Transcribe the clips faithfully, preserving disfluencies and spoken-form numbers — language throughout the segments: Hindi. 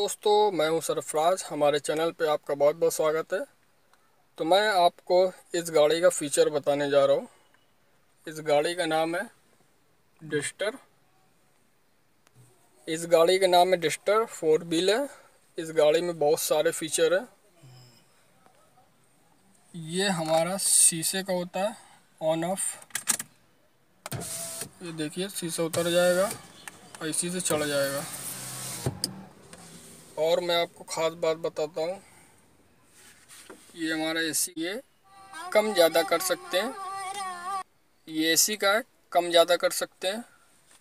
दोस्तों, मैं हूं सरफराज। हमारे चैनल पे आपका बहुत बहुत स्वागत है। तो मैं आपको इस गाड़ी का फीचर बताने जा रहा हूं। इस गाड़ी का नाम है डस्टर। इस गाड़ी का नाम है डस्टर, फोर व्हील है। इस गाड़ी में बहुत सारे फीचर है। ये हमारा शीशे का होता है ऑन ऑफ। ये देखिए, शीशा उतर जाएगा और इसी से चढ़ जाएगा। और मैं आपको ख़ास बात बताता हूँ, ये हमारा एसी ये कम ज़्यादा कर सकते हैं। ये एसी का है, कम ज़्यादा कर सकते हैं।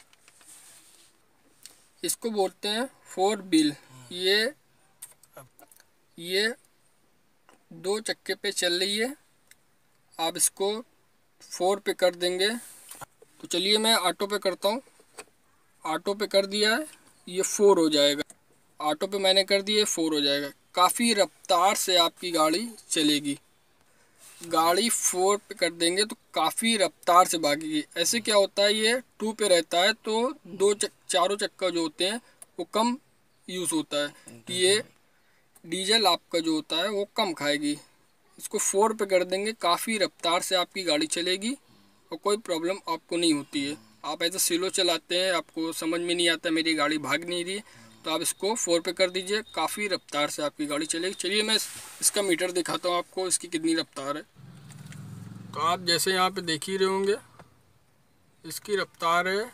इसको बोलते हैं फोर व्हील। ये ये दो चक्के पे चल रही है। आप इसको फोर पे कर देंगे तो चलिए मैं ऑटो पे करता हूँ। ऑटो पे कर दिया है, ये फोर हो जाएगा। ऑटो पे मैंने कर दिया है, फोर हो जाएगा। काफ़ी रफ्तार से आपकी गाड़ी चलेगी। गाड़ी फोर पे कर देंगे तो काफ़ी रफ्तार से भागेगी। ऐसे क्या होता है, ये टू पे रहता है तो दो चक, चारों चक्का जो होते हैं वो कम यूज़ होता है। ये डीजल आपका जो होता है वो कम खाएगी। इसको फोर पे कर देंगे, काफ़ी रफ्तार से आपकी गाड़ी चलेगी और कोई प्रॉब्लम आपको नहीं होती है। आप ऐसे स्लो चलाते हैं, आपको समझ में नहीं आता मेरी गाड़ी भाग नहीं रही, तो आप इसको फोर पे कर दीजिए। काफ़ी रफ्तार से आपकी गाड़ी चलेगी। चलिए मैं इसका मीटर दिखाता हूँ आपको, इसकी कितनी रफ्तार है। तो आप जैसे यहाँ पे देख ही रहे होंगे, इसकी रफ्तार है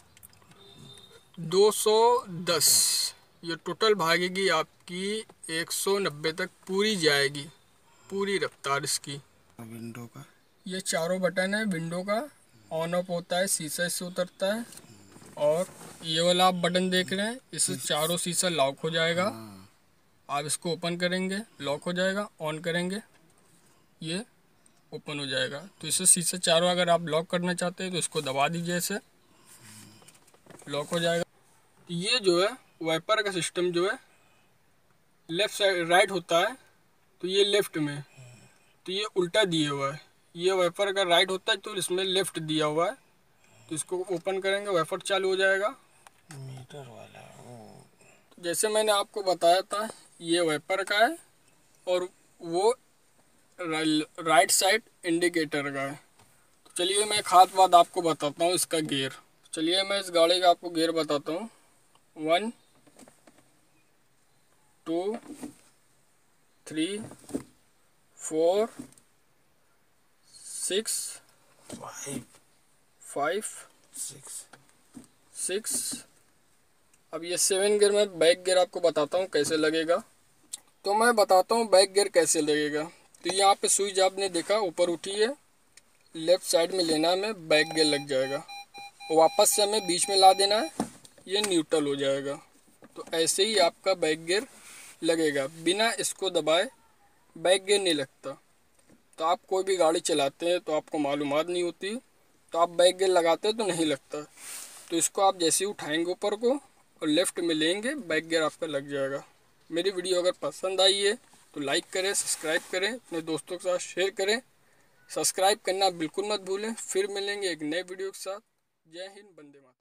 दो सौ दस। ये टोटल भागेगी आपकी एक सौ नब्बे तक पूरी जाएगी, पूरी रफ्तार इसकी। विंडो का ये चारों बटन है। विंडो का ऑन ऑफ होता है, शीशा इससे उतरता है। और ये वाला आप बटन देख रहे हैं, इससे चारों शीशा लॉक हो जाएगा। आप इसको ओपन करेंगे, लॉक हो जाएगा। ऑन करेंगे, ये ओपन हो जाएगा। तो इससे शीशा चारों अगर आप लॉक करना चाहते हैं तो इसको दबा दीजिए, ऐसे लॉक हो जाएगा। ये जो है वाइपर का सिस्टम जो है लेफ्ट साइड राइट होता है, तो ये लेफ्ट में, तो ये उल्टा दिया हुआ है। ये वाइपर का राइट होता है तो इसमें लेफ्ट दिया हुआ है। तो इसको ओपन करेंगे, वाइपर चालू हो जाएगा। मीटर वाला तो जैसे मैंने आपको बताया था, ये वाइपर का है और वो राइट साइड इंडिकेटर का है। तो चलिए मैं खास बात आपको बताता हूँ, इसका गियर। चलिए मैं इस गाड़ी का आपको गियर बताता हूँ। One two three four six five five six six. अब ये सेवन गियर में बैक गियर आपको बताता हूँ कैसे लगेगा। तो मैं बताता हूँ बैक गियर कैसे लगेगा। तो यहाँ पे स्विच आपने देखा ऊपर उठी है, लेफ्ट साइड में लेना है, में बैक गियर लग जाएगा। वापस से हमें बीच में ला देना है, ये न्यूट्रल हो जाएगा। तो ऐसे ही आपका बैक गियर लगेगा। बिना इसको दबाए बैक गियर नहीं लगता। तो आप कोई भी गाड़ी चलाते हैं तो आपको मालूमात नहीं होती, तो आप बैक गियर लगाते हैं तो नहीं लगता। तो इसको आप जैसे ही उठाएंगे ऊपर को और लेफ्ट में लेंगे, बैक गियर आपका लग जाएगा। मेरी वीडियो अगर पसंद आई है तो लाइक करें, सब्सक्राइब करें, अपने दोस्तों के साथ शेयर करें। सब्सक्राइब करना बिल्कुल मत भूलें। फिर मिलेंगे एक नए वीडियो के साथ। जय हिंद, वंदे मातरम।